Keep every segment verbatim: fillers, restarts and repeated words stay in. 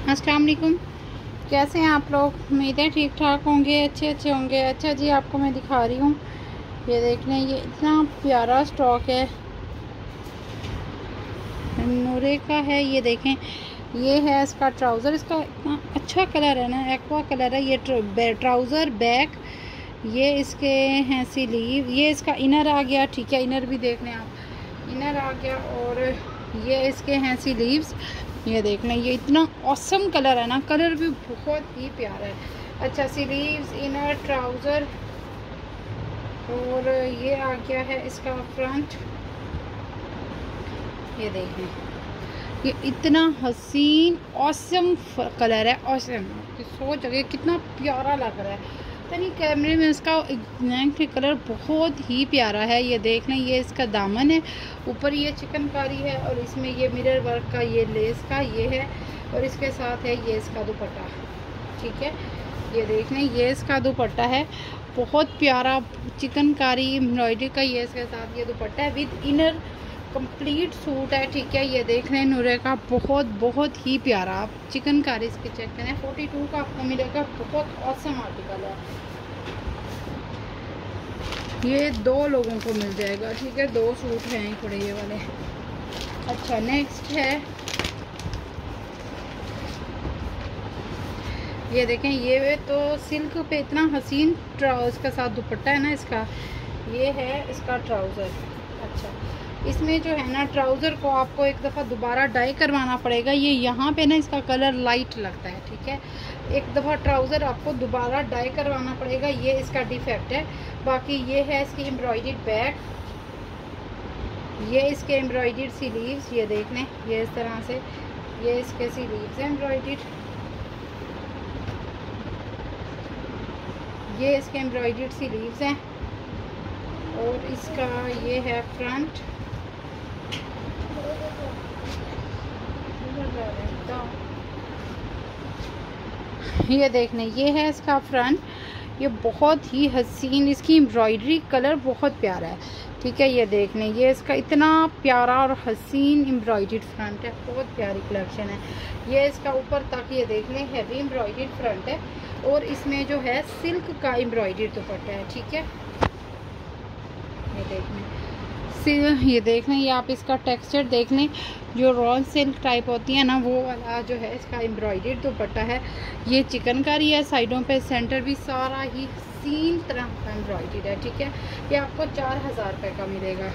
अस्सलाम वालेकुम। कैसे हैं आप लोग? उम्मीद है ठीक ठाक होंगे, अच्छे अच्छे होंगे। अच्छा जी, आपको मैं दिखा रही हूँ, ये देख लें, ये इतना प्यारा स्टॉक है, नूरे का है। ये देखें, ये है इसका ट्राउज़र, इसका इतना अच्छा कलर है ना, एक्वा कलर है। ये ट्राउज़र बैक, ये इसके हैं स्लीव, ये इसका इनर आ गया। ठीक है, इनर भी देख लें आप, इनर आ गया। और ये इसके हैं स्लीव्स, ये देख लें, ये इतना ऑसम कलर है ना, कलर भी बहुत ही प्यारा है। अच्छा, स्लीव्स, इनर, ट्राउज़र, और ये आ गया है इसका फ्रंट। ये देख लें, ये इतना हसीन ऑसम कलर है, ऑसम। आपकी सोच अगर कितना प्यारा लग रहा है, यानी कैमरे में इसका नेक कलर बहुत ही प्यारा है। ये देख लें, ये इसका दामन है, ऊपर ये चिकनकारी है, और इसमें ये मिरर वर्क का, ये लेस का ये है, और इसके साथ है ये इसका दुपट्टा। ठीक है, ये देख लें, ये इसका दुपट्टा है, बहुत प्यारा चिकनकारी एम्ब्रॉयडरी का, ये इसके साथ ये दुपट्टा है विद इनर, कंप्लीट सूट है। ठीक है, ये देख लें, नूरे का बहुत बहुत ही प्यारा। आप चिकनकारी इसके चेक करें, फोर्टी टू का आपको मिलेगा, बहुत ऑसम आर्टिकल है। ये दो लोगों को मिल जाएगा। ठीक है, दो सूट हैं थोड़े ये वाले। अच्छा, नेक्स्ट है, ये देखें, ये तो सिल्क पे इतना हसीन ट्राउज़र का साथ दुपट्टा है ना इसका, ये है इसका ट्राउज़र। अच्छा, इसमें जो है ना, ट्राउज़र को आपको एक दफ़ा दोबारा डाई करवाना पड़ेगा। ये यहाँ पे ना इसका कलर लाइट लगता है। ठीक है, एक दफ़ा ट्राउज़र आपको दोबारा डाई करवाना पड़ेगा, ये इसका डिफेक्ट है। बाकी ये है इसकी एम्ब्रॉयडर्ड बैक, ये इसके एम्ब्रॉयडर्ड स्लीव्स, ये देख लें, ये इस तरह से ये इसके स्लीव्स हैं एम्ब्रॉयडर्ड, ये इसके एम्ब्रॉयडर्ड स्लीव्स हैं, और इसका ये है फ्रंट। ये देख लें, ये है इसका फ्रंट, ये बहुत ही हसीन, इसकी एम्ब्रॉयडरी कलर बहुत प्यारा है। ठीक है, ये देख लें, ये इसका इतना प्यारा और हसीन एम्ब्रॉयडर्ड फ्रंट है, बहुत प्यारी कलेक्शन है। ये इसका ऊपर तक ये देख लें हैवी एम्ब्रॉयडर्ड फ्रंट है, और इसमें जो है सिल्क का एम्ब्रॉयडर्ड दुपट्टा है। ठीक है, ये देख लें, ये देख लें, ये आप इसका टेक्सचर देख लें, जो रॉ सिल्क टाइप होती है ना, वो वाला जो है इसका एम्ब्रॉयडर्ड दुपट्टा है। ये चिकनकारी है, साइडों पे, सेंटर भी सारा ही सीन तरह का एम्ब्रॉयडर्ड है। ठीक है, ये आपको चार हज़ार रुपये का मिलेगा।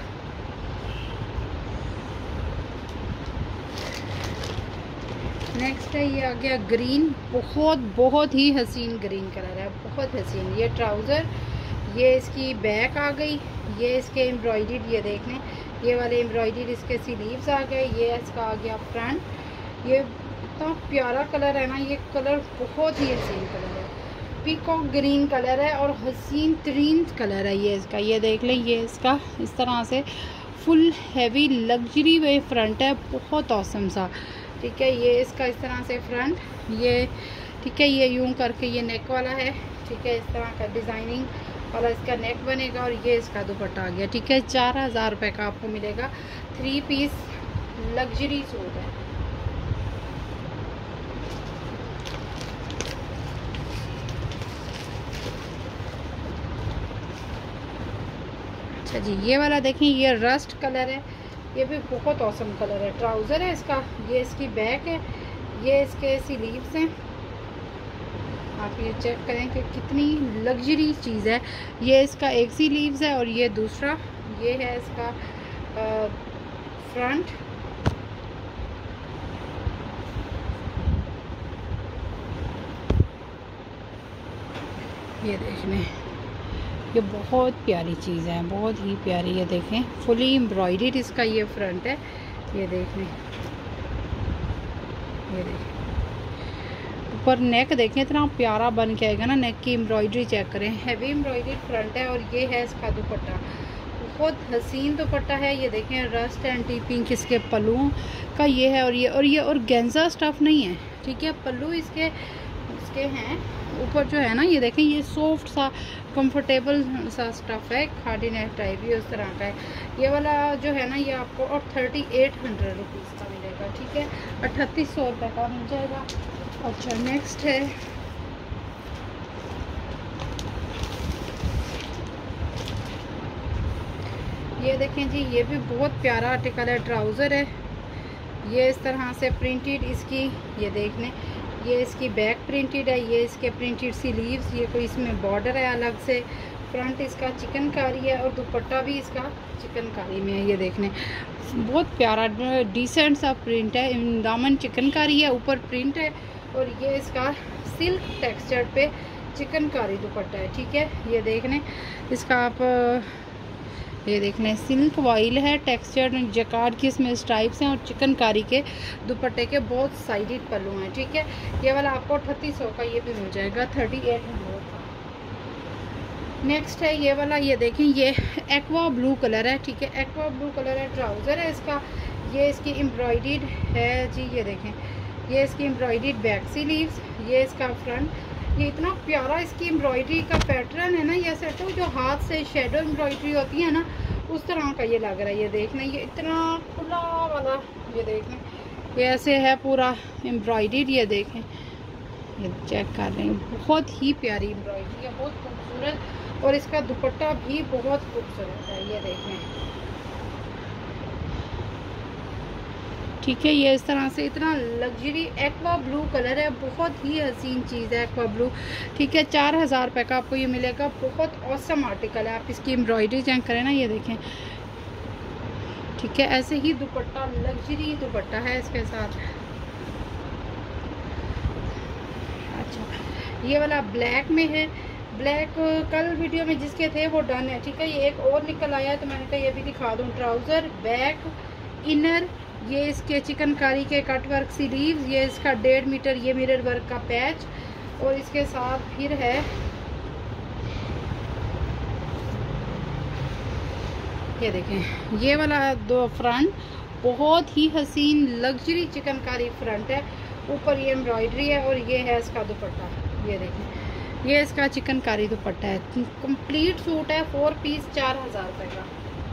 नेक्स्ट है, ये आ गया ग्रीन, बहुत बहुत ही हसीन ग्रीन कलर है, बहुत हसीन। ये ट्राउज़र, ये इसकी बैक आ गई, ये इसके एम्ब्रॉयडर्ड, ये देख लें, ये वाले एम्ब्रॉयडर्ड इसके स्लीव्स आ गए, ये इसका आ गया फ्रंट। ये इतना प्यारा कलर है ना, ये कलर बहुत ही हसीन कलर है, पीकॉक ग्रीन कलर है, और हसीन तरीन कलर है ये इसका। ये देख लें, ये इसका इस तरह से full heavy luxury way front है, बहुत औसम सा। ठीक है, ये इसका इस तरह से फ्रंट, ये ठीक है, ये यूं करके ये नेक वाला है। ठीक है, इस तरह का डिज़ाइनिंग वाला इसका नेक बनेगा, और ये इसका दुपट्टा आ गया। ठीक है, चार हज़ार रुपये का आपको मिलेगा, थ्री पीस लग्जरी सूट है। अच्छा जी, ये वाला देखें, ये रस्ट कलर है, ये भी बहुत औसम कलर है। ट्राउज़र है इसका, ये इसकी बैक है, ये इसके स्लीव्स हैं। आप ये चेक करें कि कितनी लग्जरी चीज़ है। ये इसका एक स्लीव्स है, और ये दूसरा, ये है इसका आ, फ्रंट। ये देख लें, ये बहुत प्यारी चीज़ है, बहुत ही प्यारी। ये देखें, फुली एम्ब्रॉयडर्ड इसका ये फ्रंट है, ये देख लें, ये देखें, ऊपर नेक देखें, इतना प्यारा बन के आएगा ना, नेक की एम्ब्रॉयडरी चेक करें, हैवी एम्ब्रॉयडर्ड फ्रंट है, और ये है इसका दुपट्टा, बहुत हसीन दुपट्टा है। ये देखें, रस्ट एंड टी पिंक इसके पल्लुओं का ये है, और ये और ये और गेंजा स्टफ़ नहीं है। ठीक है, पल्लू इसके इसके हैं ऊपर जो है ना, ये देखें, ये सॉफ्ट सा कंफर्टेबल सा स्टफ़ है, खादी नेक टाइप, ये उस तरह का है। ये वाला जो है ना, ये आपको और थर्टी एट हंड्रेड रुपीज़ का मिलेगा। का, ठीक है, अठतीस सौ रुपये का मिल जाएगा। अच्छा नेक्स्ट है ये देखें जी, ये भी बहुत प्यारा आर्टिकल है, ट्राउज़र है, ये इस तरह से प्रिंटेड इसकी, ये देख लें, ये इसकी बैक प्रिंटेड है, ये इसके प्रिंटेड स्लीव्स, ये कोई इसमें बॉर्डर है अलग से, फ्रंट इसका चिकनकारी है और दुपट्टा भी इसका चिकनकारी में है। ये देखने बहुत प्यारा डिसेंट सा प्रिंट है, दामन चिकनकारी है, ऊपर प्रिंट है और ये इसका सिल्क टेक्सचर पे चिकनकारी दुपट्टा है, ठीक है। ये देखने इसका आप ये देख लें, सिल्क वाइल है, टेक्सचर जकार्ड की इसमें स्ट्राइप्स हैं और चिकनकारी के दुपट्टे के बहुत साइडेड पल्लू हैं, ठीक है। ये वाला आपको अठतीस सौ का ये भी मिल जाएगा, थर्टी एट हंड्रेड का। नेक्स्ट है ये वाला, ये देखें, ये एक्वा ब्लू कलर है, ठीक है, एक्वा ब्लू कलर है, ट्राउज़र है इसका, ये इसकी एम्ब्रॉयडर्ड है जी, ये देखें, ये इसकी एम्ब्रॉयडर्ड बैक स्लीव्स, ये इसका फ्रंट, ये इतना प्यारा इसकी एम्ब्रॉयडरी का पैटर्न है ना, ये ऐसे तो जो हाथ से शेडो एम्ब्रॉयडरी होती है ना उस तरह का ये लग रहा है। ये देखना, ये इतना खुला वाला, ये देखें, ये ऐसे है पूरा एम्ब्रॉयडरी, ये देखें, ये चेक कर रहे हैं, बहुत ही प्यारी एम्ब्रॉयडरी है, बहुत खूबसूरत, और इसका दुपट्टा भी बहुत खूबसूरत है, ये देखें, ठीक है। ये इस तरह से इतना लग्जरी एक्वा ब्लू कलर है, बहुत ही हसीन चीज़ है एक्वा ब्लू, ठीक है। चार हज़ार रुपये का आपको ये मिलेगा, बहुत औसम आर्टिकल है। आप इसकी एम्ब्रॉयडरी चेक करें ना, ये देखें, ठीक है। ऐसे ही दुपट्टा, लग्जरी दुपट्टा है इसके साथ। अच्छा ये वाला ब्लैक में है, ब्लैक कल वीडियो में जिसके थे वो डन है, ठीक है। ये एक और निकल आया है तो मैंने कहा ये भी दिखा दूँ। ट्राउज़र, बैक, इनर, ये इसके चिकनकारी के कट वर्क स्लीव्स, ये इसका डेढ़ मीटर ये मिरर वर्क का पैच, और इसके साथ फिर है ये देखें, ये वाला दो फ्रंट, बहुत ही हसीन लग्जरी चिकनकारी फ्रंट है, ऊपर ये एम्ब्रॉयडरी है और ये है इसका दुपट्टा, ये देखें, ये इसका चिकनकारी दुपट्टा है, कंप्लीट सूट है, फोर पीस, चार हज़ार रुपये का।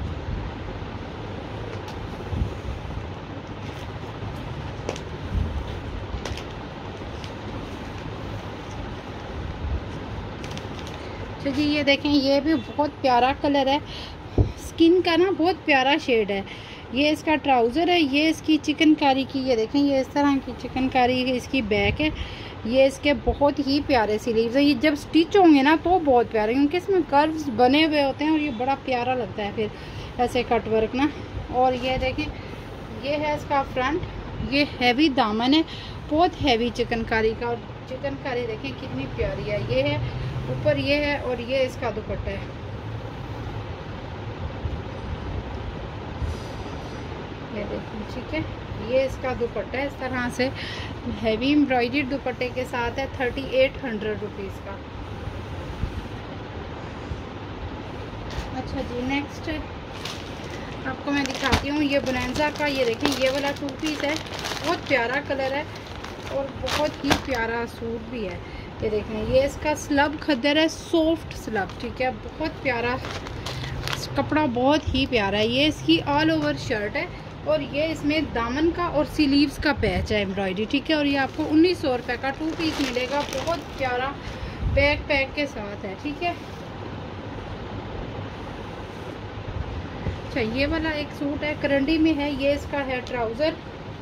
तो जी ये देखें, ये भी बहुत प्यारा कलर है, स्किन का ना बहुत प्यारा शेड है। ये इसका ट्राउज़र है, ये इसकी चिकनकारी की, ये देखें, ये इस तरह की चिकनकारी इसकी बैक है, ये इसके बहुत ही प्यारे स्लीव्स है। ये जब स्टिच होंगे ना तो बहुत प्यारे, क्योंकि इसमें कर्व्स बने हुए होते हैं और ये बड़ा प्यारा लगता है फिर ऐसे कट वर्क ना। और ये देखें, ये है इसका फ्रंट, ये हैवी दामन है, बहुत हैवी चिकनकारी का, और चिकनकारी देखें कितनी प्यारी है। ये है ऊपर, ये है, और ये इसका दुपट्टा है, ये देखें, ठीक है। ये इसका दुपट्टा है इस तरह से हैवी एम्ब्रॉयडर्ड दुपट्टे के साथ है, थर्टी एट हंड्रेड रुपीज़ का। अच्छा जी नेक्स्ट आपको मैं दिखाती हूँ, ये बोनांजा का, ये देखें, ये वाला टू पीस है, बहुत प्यारा कलर है और बहुत ही प्यारा सूट भी है। ये देखें, ये इसका स्लब खद्दर है, सॉफ्ट स्लब, ठीक है, बहुत प्यारा कपड़ा, बहुत ही प्यारा है। ये इसकी ऑल ओवर शर्ट है और ये इसमें दामन का और स्लीव्स का पैच है एम्ब्रॉयडरी, ठीक है। और ये आपको उन्नीस सौ रुपये का टू पीस मिलेगा, बहुत प्यारा बैक पैक के साथ है, ठीक है। अच्छा ये वाला एक सूट है, करंडी में है, ये इसका है ट्राउज़र,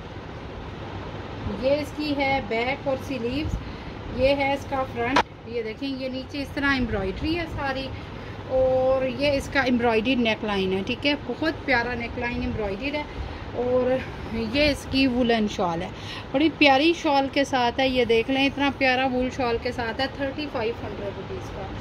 ये इसकी है बैक और स्लीव्स, ये है इसका फ्रंट, ये देखें, ये नीचे इस तरह एम्ब्रॉयडरी है सारी, और ये इसका एम्ब्रॉयडर्ड नेक लाइन है, ठीक है, बहुत प्यारा नेक लाइन एम्ब्रॉयडर्ड है। और ये इसकी वुलन शॉल है, बड़ी प्यारी शॉल के साथ है, ये देख लें, इतना प्यारा वूल शॉल के साथ है, थर्टी फाइव हंड्रेड रुपीज़ का।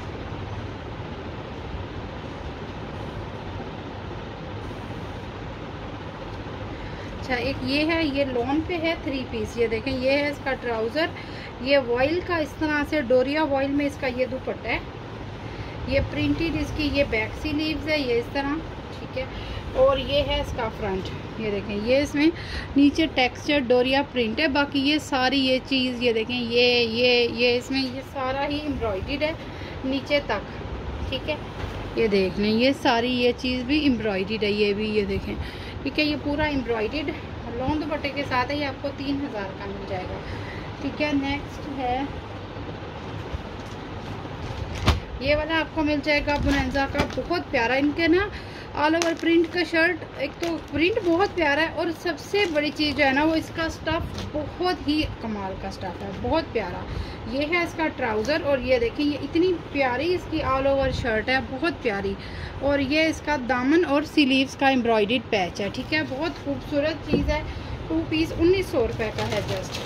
अच्छा एक ये है, ये लॉन पे है, थ्री पीस, ये देखें, ये है इसका ट्राउज़र, ये वॉइल का इस तरह से डोरिया वॉइल में इसका ये दुपट्टा है, ये प्रिंटेड इसकी ये बैक स्लीव्स है, ये इस तरह, ठीक है। और ये है इसका फ्रंट, ये देखें, ये इसमें नीचे टेक्सचर डोरिया प्रिंट है, बाकी ये सारी ये चीज़, ये देखें, ये ये ये इसमें ये सारा ही एम्ब्रॉयडर्ड है नीचे तक, ठीक है। ये देख लें, ये सारी ये चीज़ भी एम्ब्रॉयडर्ड है, ये भी, ये देखें, ठीक है, ये पूरा एम्ब्रॉयडर्ड लॉन दुपट्टे के साथ है, ये आपको तीन हज़ार का मिल जाएगा। ठीक है, नेक्स्ट है ये वाला आपको मिल जाएगा बोनांजा का, बहुत प्यारा इनके ना ऑल ओवर प्रिंट का शर्ट। एक तो प्रिंट बहुत प्यारा है और सबसे बड़ी चीज़ जो है ना वो इसका स्टफ़ बहुत ही कमाल का स्टफ़ है, बहुत प्यारा। ये है इसका ट्राउज़र और ये देखिए ये इतनी प्यारी इसकी ऑल ओवर शर्ट है, बहुत प्यारी। और ये इसका दामन और स्लीव्स का एम्ब्रॉयडर्ड पैच है। ठीक है, बहुत खूबसूरत चीज़ है। टू पीस उन्नीस सौ रुपये का है जस्ट।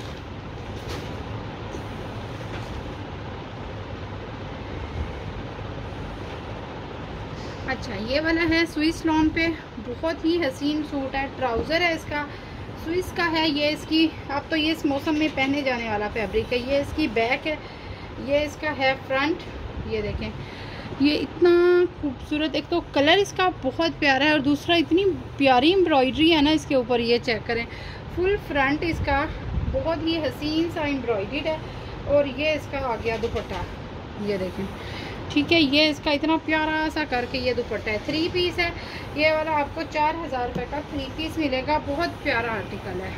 अच्छा, ये वाला है स्विस लॉन पे, बहुत ही हसीन सूट है। ट्राउज़र है इसका, स्विस का है। ये इसकी आप तो ये इस मौसम में पहने जाने वाला फैब्रिक है। ये इसकी बैक है, ये इसका है फ्रंट। ये देखें ये इतना खूबसूरत, एक तो कलर इसका बहुत प्यारा है और दूसरा इतनी प्यारी एम्ब्रॉयडरी है ना इसके ऊपर। ये चेक करें, फुल फ्रंट इसका बहुत ही हसीन सा एम्ब्रॉयडर्ड है। और ये इसका आ गया दुपट्टा, ये देखें। ठीक है, ये इसका इतना प्यारा सा करके ये दुपट्टा है। थ्री पीस है ये वाला, आपको चार हज़ार रुपये का थ्री पीस मिलेगा। बहुत प्यारा आर्टिकल है।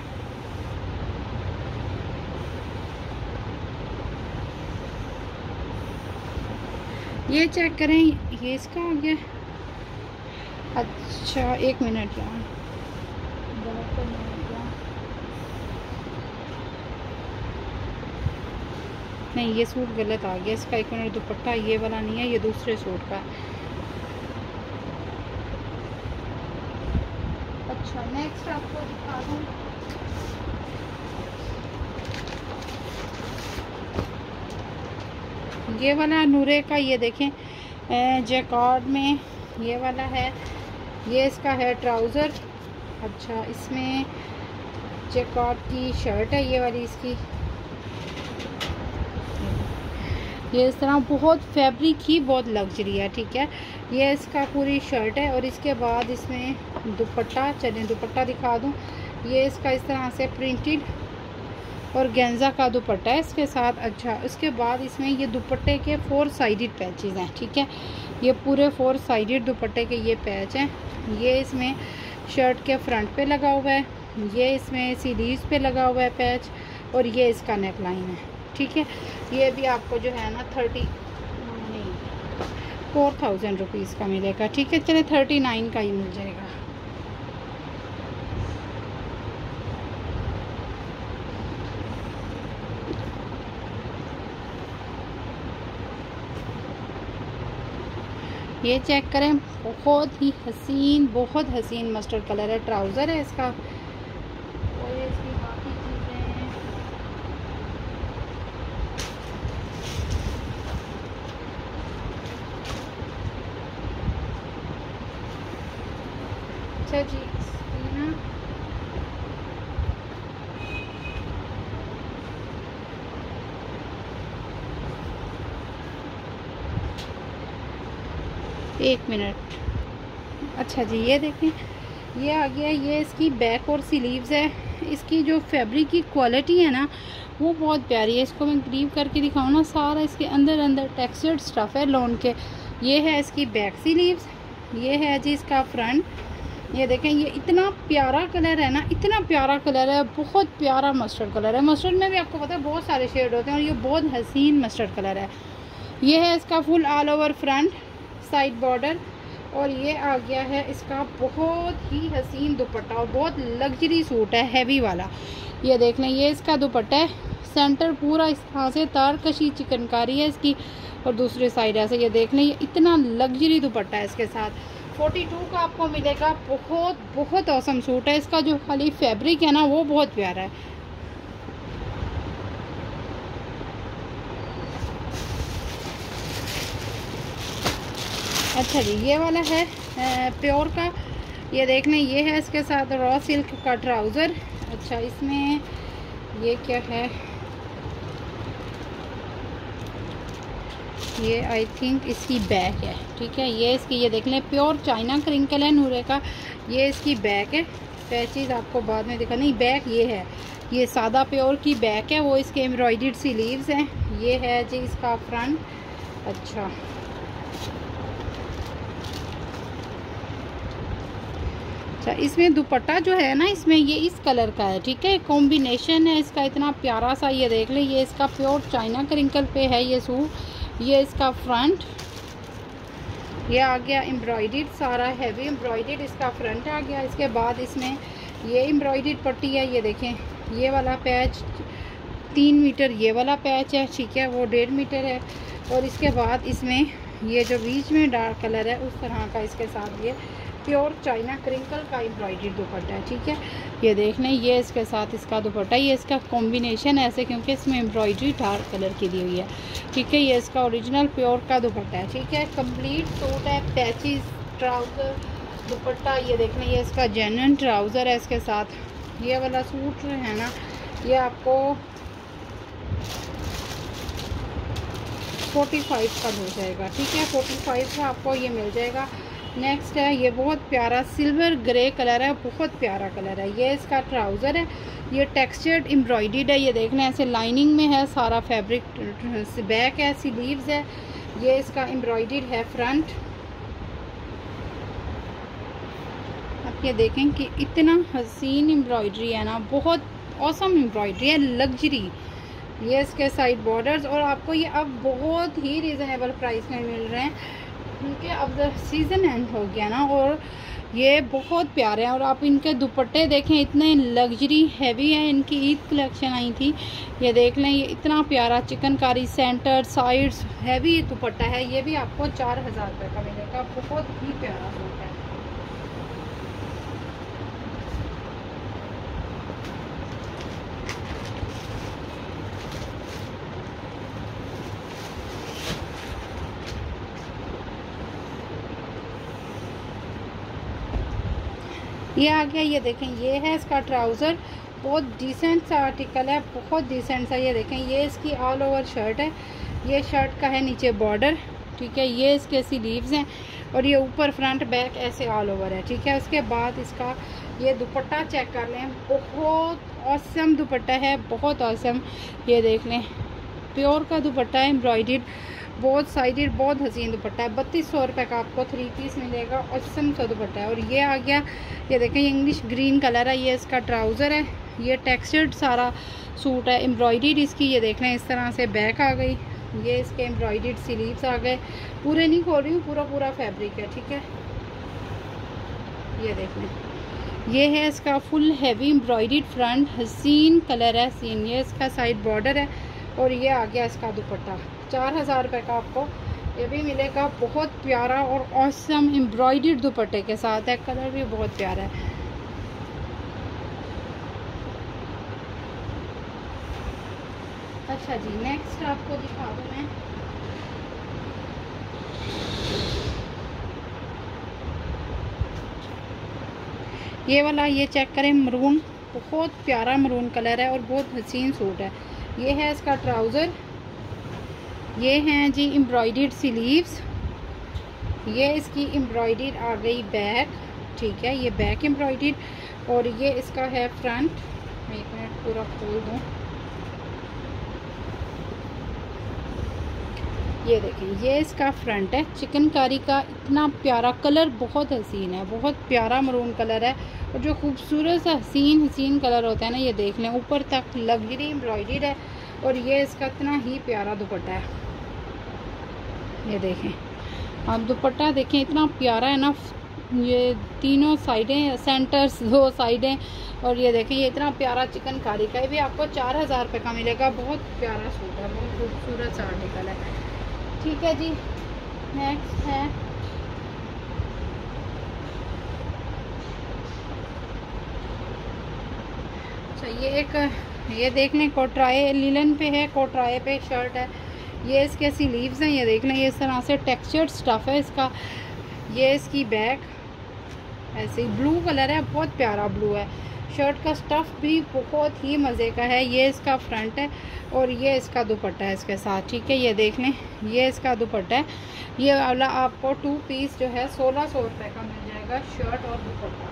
ये चेक करें, ये इसका आ गया। अच्छा एक मिनट यार, नहीं ये सूट गलत आ गया इसका। एक मिनट, दुपट्टा ये वाला नहीं है, ये दूसरे सूट का। अच्छा नेक्स्ट आपको दिखा दूँ, ये वाला नूरे का। ये देखें जैकार्ड में ये वाला है। ये इसका है ट्राउज़र। अच्छा, इसमें जैकार्ड की शर्ट है ये वाली इसकी। ये इस तरह बहुत फैब्रिक ही बहुत लग्जरी है। ठीक है, ये इसका पूरी शर्ट है और इसके बाद इसमें दुपट्टा, चलें दुपट्टा दिखा दूँ। ये इसका इस तरह से प्रिंटेड और गेंजा का दुपट्टा है इसके साथ। अच्छा, इसके बाद इसमें ये दुपट्टे के फोर साइडेड पैचेस हैं। ठीक है, ये पूरे फोर साइडेड दुपट्टे के ये पैच हैं। ये इसमें शर्ट के फ्रंट पे लगा हुआ है, ये इसमें स्लीव्स पे लगा हुआ है पैच, और ये इसका नेक लाइन है। ठीक है, ये भी आपको जो है ना थर्टी नहीं फोर थाउजेंड रुपीज़ का मिलेगा। ठीक है, चले थर्टी नाइन का ही मिल जाएगा। ये चेक करें, बहुत ही हसीन, बहुत हसीन मस्टर्ड कलर है। ट्राउज़र है इसका और ये इसकी बाकी चीज़ें। अच्छा जी, ना एक मिनट। अच्छा जी, ये देखें ये आ गया। ये इसकी बैक और स्लीव्स है। इसकी जो फैब्रिक की क्वालिटी है ना वो बहुत प्यारी है। इसको मैं ग्रीव करके दिखाऊँ ना, सारा इसके अंदर अंदर टेक्सचर्ड स्टफ़ है लॉन के। ये है इसकी बैक स्लीव्स, ये है जी इसका फ्रंट। ये देखें, ये इतना प्यारा कलर है ना, इतना प्यारा कलर है, बहुत प्यारा मस्टर्ड कलर है। मस्टर्ड में भी आपको पता है बहुत सारे शेड होते हैं और ये बहुत हसीन मस्टर्ड कलर है। ये है इसका full all over front side border, और ये आ गया है इसका बहुत ही हसीन दुपट्टा और बहुत लग्जरी सूट है, हैवी वाला। ये देख लें, ये इसका दुपट्टा है। सेंटर पूरा इस तरह से तारकशी चिकनकारी है इसकी, और दूसरे साइड ऐसे। ये देख लें, ये इतना लग्जरी दुपट्टा है इसके साथ। बयालीस का आपको मिलेगा। बहुत बहुत औसम सूट है। इसका जो खाली फैब्रिक है ना वो बहुत प्यारा है। अच्छा जी, ये वाला है प्योर का। ये देख लें, ये है इसके साथ रॉ सिल्क का ट्राउज़र। अच्छा, इसमें ये क्या है, ये आई थिंक इसकी बैक है। ठीक है, ये इसकी ये देख लें प्योर चाइना क्रिंकल है नूरे का। ये इसकी बैक है। पैचेस आपको बाद में दिखा, नहीं बैक ये है, ये सादा प्योर की बैक है। वो इसके एम्ब्रॉयडर्ड स्लीव्स हैं। ये है जी इसका फ्रंट। अच्छा, अच्छा, इसमें दुपट्टा जो है ना, इसमें ये इस कलर का है, ठीक है, कॉम्बिनेशन है इसका इतना प्यारा सा। ये देख लें, ये इसका प्योर चाइना क्रिंकल पे है ये सूट। ये इसका फ्रंट, ये आ गया एम्ब्रॉयडर्ड, सारा हैवी एम्ब्रॉयडर्ड इसका फ्रंट आ गया। इसके बाद इसमें ये एम्ब्रॉयडर्ड पट्टी है, ये देखें, ये वाला पैच तीन मीटर, ये वाला पैच है, ठीक है, वो डेढ़ मीटर है। और इसके बाद इसमें ये जो बीच में डार्क कलर है उस तरह का इसके साथ ये प्योर चाइना क्रिंकल का एम्ब्रॉयडर्ड दुपट्टा है, ठीक है। ये देख लें, ये इसके साथ इसका दुपट्टा, ये इसका कॉम्बिनेशन ऐसे क्योंकि इसमें एम्ब्रॉयडरी डार्क कलर की दी हुई है, ठीक है। ये इसका ओरिजिनल प्योर का दुपट्टा है, ठीक है। कंप्लीट सूट है, पैचेस, ट्राउज़र, दुपट्टा, ये देख लें, ये इसका जेन्युइन ट्राउज़र है इसके साथ। ये वाला सूट जो है ना, ये आपको फोर्टी फाइव का मिल जाएगा, ठीक है, फोर्टी फाइव का आपको ये मिल जाएगा। नेक्स्ट है, ये बहुत प्यारा सिल्वर ग्रे कलर है, बहुत प्यारा कलर है। ये इसका ट्राउज़र है, ये टेक्सचर्ड एम्ब्रॉयडर्ड है, ये देख लें ऐसे लाइनिंग में है सारा फैब्रिक। बैक है, स्लीव्स है, ये इसका एम्ब्रॉयडर्ड है फ्रंट। आप ये देखें कि इतना हसीन एम्ब्रॉयडरी है ना, बहुत ऑसम एम्ब्रॉयडरी है, लग्जरी। ये इसके साइड बॉर्डर्स, और आपको ये अब बहुत ही रीज़नेबल प्राइस में मिल रहे हैं क्योंकि अब सीज़न एंड हो गया ना, और ये बहुत प्यारे हैं। और आप इनके दुपट्टे देखें, इतने लग्जरी हैवी हैं, इनकी ईद कलेक्शन आई थी, ये देख लें, ये इतना प्यारा chikankari centre sides heavy dupatta है। ये भी आपको चार हज़ार रुपये का मिलेगा, बहुत ही प्यारा सूट है। ये आ गया, ये देखें, ये है इसका ट्राउज़र, बहुत डिसेंट सा आर्टिकल है, बहुत डिसेंट सा। ये देखें, ये इसकी ऑल ओवर शर्ट है, ये शर्ट का है नीचे बॉर्डर, ठीक है, ये इसके स्लीव्स हैं, और ये ऊपर फ्रंट बैक ऐसे ऑल ओवर है, ठीक है। उसके बाद इसका ये दुपट्टा चेक कर लें, बहुत ऑसम दुपट्टा है, बहुत ऑसम। ये देख लें, प्योर का दुपट्टा है, एम्ब्रॉयडर्ड, बहुत साइडेड, बहुत हसीन दुपट्टा है। बत्तीस सौ रुपये का आपको थ्री पीस मिलेगा, ऑसम सा दुपट्टा है। और ये आ गया, ये देखें, ये इंग्लिश ग्रीन कलर है, ये इसका ट्राउज़र है, ये टेक्सचर्ड सारा सूट है, एम्ब्रॉयडर्ड इसकी, ये देख लें, इस तरह से बैक आ गई, ये इसके एम्ब्रॉयडर्ड स्लीव्स आ गए, पूरे नहीं खोल रही हूँ, पूरा पूरा फैब्रिक है, ठीक है। ये देख लें, ये है इसका फुल हैवी एम्ब्रॉयडर्ड फ्रंट, हसीन कलर है, सीन, ये इसका साइड बॉर्डर है, और ये आ गया इसका दुपट्टा। चार हज़ार रुपये का आपको ये भी मिलेगा, बहुत प्यारा और ऑसम एम्ब्रॉयडर्ड दुपट्टे के साथ है, कलर भी बहुत प्यारा है। अच्छा जी, नेक्स्ट आपको दिखा दूँ मैं, ये वाला, ये चेक करें, मरून, बहुत प्यारा मरून कलर है और बहुत हसीन सूट है। ये है इसका ट्राउज़र, ये हैं जी एम्ब्रॉयडर्ड स्लीव्स, ये इसकी एम्ब्रॉयडर्ड आ गई बैक, ठीक है, ये बैक एम्ब्रॉयडर्ड, और ये इसका है फ्रंट। मैं एक मिनट पूरा खोल दूँ, ये देखें, ये इसका फ्रंट है, चिकनकारी का, इतना प्यारा कलर, बहुत हसीन है, बहुत प्यारा मरून कलर है, और जो खूबसूरत सा हसीन हसीन कलर होता है ना, ये देख लें, ऊपर तक लग्जरी एम्ब्रॉयडर्ड है, और ये इसका इतना ही प्यारा दुपट्टा है। ये देखें, आप दुपट्टा देखें, इतना प्यारा है ना, ये तीनों साइडें, सेंटर्स दो साइडें, और ये देखें, ये इतना प्यारा चिकनकारी का, ये भी आपको चार हज़ार रुपये का मिलेगा, बहुत प्यारा सूट है, बहुत खूबसूरत सा आर्टिकल है, ठीक है जी। नेक्स्ट है, अच्छा, ये एक, ये देख लें, कोटराए लिलन पे है, कोटराए पे शर्ट है, ये इसके स्लीव्स हैं, ये देख लें, ये इस तरह से टेक्सचर्ड स्टफ़ है इसका। ये इसकी बैक ऐसे ही ब्लू कलर है, बहुत प्यारा ब्लू है, शर्ट का स्टफ़ भी बहुत ही मज़े का है। ये इसका फ्रंट है, और ये इसका दुपट्टा है इसके साथ, ठीक है। ये देख लें, ये इसका दुपट्टा है, ये वाला आपको टू पीस जो है सोलह सौ रुपये का मिल जाएगा, शर्ट और दुपट्टा,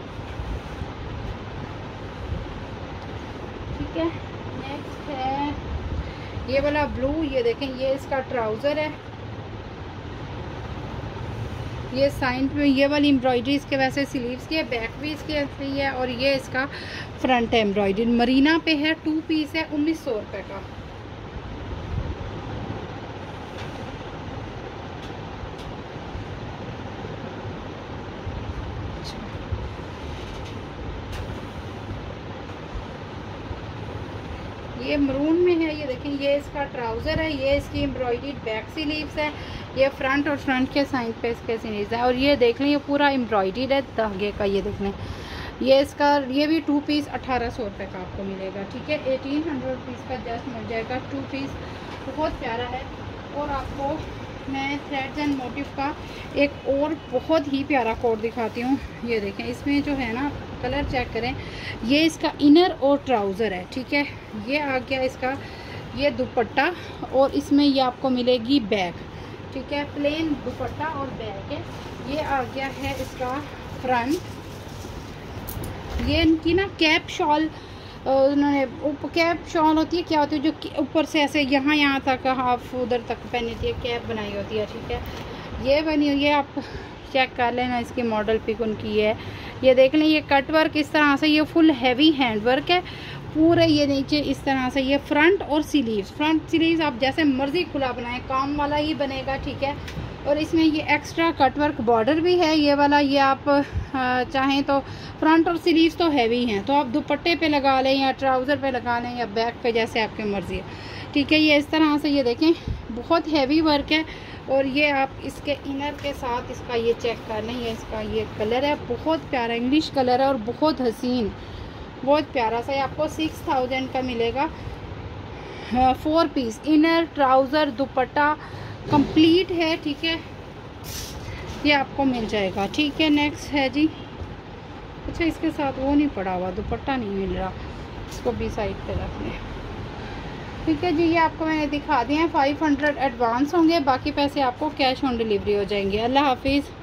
ठीक है। नेक्स्ट है ये वाला ब्लू, ये देखें, ये इसका ट्राउज़र है, ये साइड में ये वाली एम्ब्रॉयडरी इसके वैसे स्लीव्स की है, बैक भी इसके ऐसे ही है, और ये इसका फ्रंट है एम्ब्रॉयडरी। मरीना पे है, टू पीस है, उन्नीस सौ रुपये का। ये मरून में है, ये देखें, ये इसका ट्राउज़र है, ये इसकी एम्ब्रॉयडरी बैक स्लीव्स है, ये फ्रंट और फ्रंट के साइड पे इसके स्लीव्स है, और ये देख लें ये पूरा एम्ब्रॉयडरी है धागे का। ये देख लें, ये इसका ये भी टू पीस अठारह सौ रुपये का आपको मिलेगा, ठीक है। एटीन हंड्रेड रुपीज़ का जस्ट मिल जाएगा टू पीस, बहुत प्यारा है। और आपको मैं थ्रेड्स एंड मोटिव का एक और बहुत ही प्यारा कोट दिखाती हूँ। ये देखें, इसमें जो है ना, कलर चेक करें, ये इसका इनर और ट्राउज़र है, ठीक है। ये आ गया इसका ये दुपट्टा, और इसमें ये आपको मिलेगी बैग, ठीक है। प्लेन दुपट्टा और बैग है। ये आ गया है इसका फ्रंट। ये इनकी ना कैप शॉल, उन्होंने कैप शॉल होती है, क्या होती है जो ऊपर से ऐसे यहाँ यहाँ तक हाफ उधर तक पहनी थी, कैप बनाई होती है, ठीक है। ये बनी हुई है, आप चेक कर लेना, इसकी मॉडल पिक उनकी है। ये देख लें, ये कट वर्क इस तरह से, ये फुल हैवी हैंड वर्क है पूरे। ये नीचे इस तरह से, ये फ्रंट और स्लीव्स, फ्रंट स्लीव्स आप जैसे मर्जी खुला बनाएं, काम वाला ही बनेगा, ठीक है। और इसमें ये एक्स्ट्रा कटवर्क बॉर्डर भी है ये वाला। ये आप चाहें तो फ्रंट और स्लीव्स तो हैवी हैं, तो आप दुपट्टे पे लगा लें या ट्राउज़र पे लगा लें या बैक पे, जैसे आपकी मर्ज़ी है, ठीक है। ये इस तरह से, ये देखें, बहुत हैवी वर्क है। और ये आप इसके इनर के साथ इसका ये चेक कर लें, ये इसका ये कलर है, बहुत प्यारा इंग्लिश कलर है और बहुत हसीन, बहुत प्यारा सा। ये आपको सिक्स थाउजेंड का मिलेगा। Four piece inner trouser dupatta complete है, ठीक है। ये आपको मिल जाएगा, ठीक है। नेक्स्ट है जी, अच्छा इसके साथ वो नहीं पड़ा हुआ, दुपट्टा नहीं मिल रहा, इसको भी साइड पे रख लें, ठीक है जी। ये आपको मैंने दिखा दिए हैं। फाइव हंड्रेड एडवांस होंगे, बाकी पैसे आपको कैश ऑन डिलीवरी हो जाएंगे। अल्लाह हाफिज़।